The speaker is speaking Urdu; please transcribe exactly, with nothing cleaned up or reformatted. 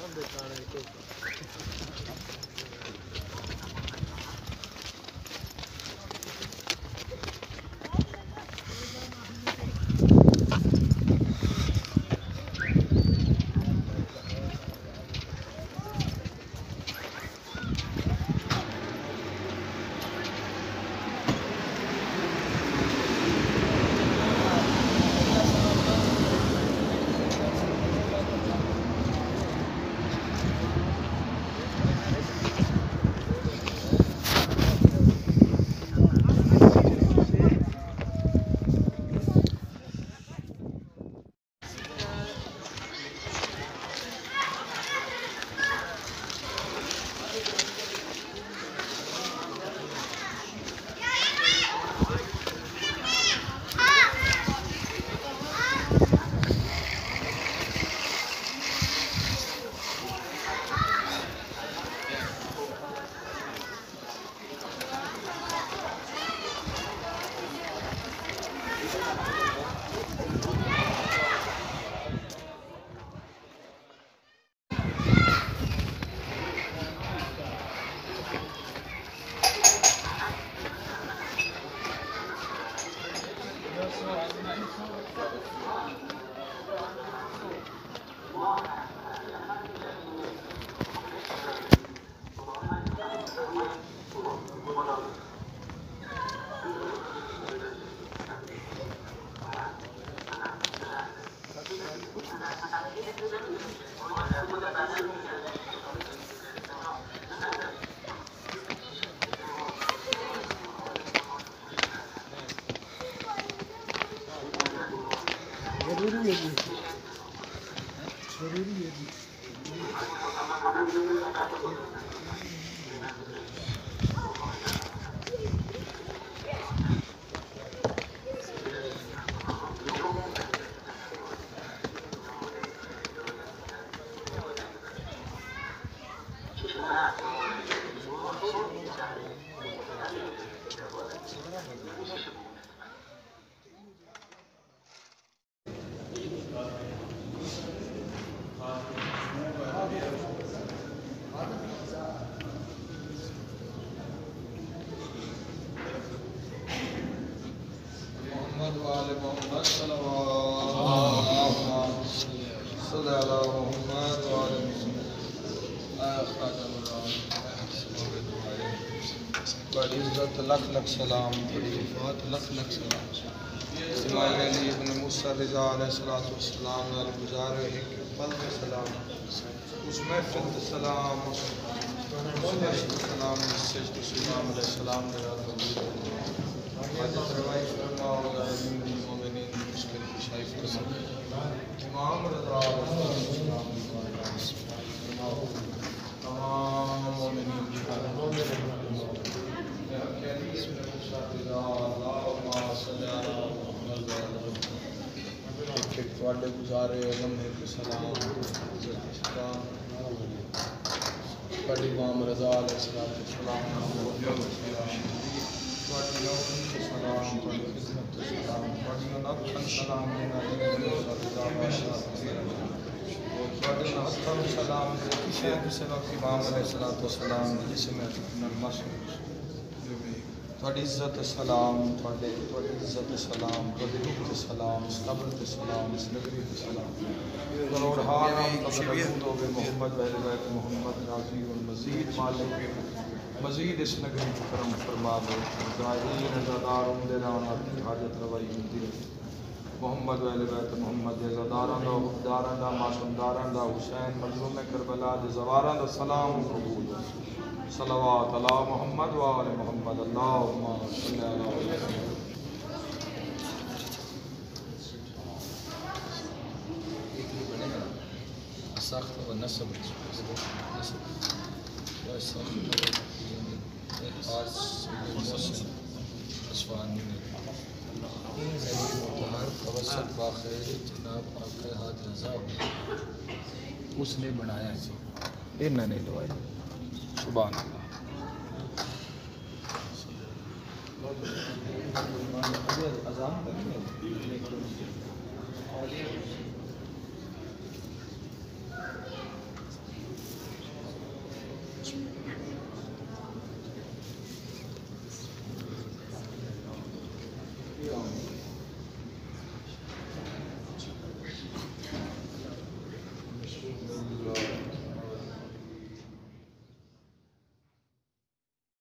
ضروری ہے جی ضروری ہے جی بڑی عزت لکھ لکھ سلام بڑی وفات لکھ لکھ سلام اسماعیل علی ابن موسیٰ رضا علیہ السلام گزار ایک پل میں سلام اس محفل کے سلام اس محفل کے سلام اس سجد سلام علیہ السلام حاجت روائی فرما ہوگا امین مومنین مشکل کشائی فرما امام رضا علیہ السلام تمام مومنین کی تواڈے گزارے لمحے کے سلام بڑی امام رضا علیہ السلام تواڈی روحن کے سلام بڑی خدمت کے سلام بڑی نقشن سلام تواڈے نقشن سلام کسی کسی وقت امام علیہ السلام جس میں مسلم تھوڑی عزت سلام تھوڑی تھوڑی عزت سلام تھوڑی روح سلام اس قبر کے سلام اس نگری کے سلام کروڑ حالم قبل ہوگے محمد اہل بیت محمد راضی المزید مالک مزید اس نگری کی کرم فرما دے ظاہرین زادار اندران اپنی حاجت روائی ہوتی محمد اہل بیت محمد زاداران دا حقداران دا معصومداران دا حسین مظلوم کربلا دے زواران دا سلام قبول صلوات علی محمد و آل محمد اللہم صلی اللہ علیہ وسلم سخت و نصب و سخت آج محسن اسوانی متحر توسط باخر جناب آقا حاج رضا اس نے بنایا ہے انہوں نے لوایا سبحان اللہ آمین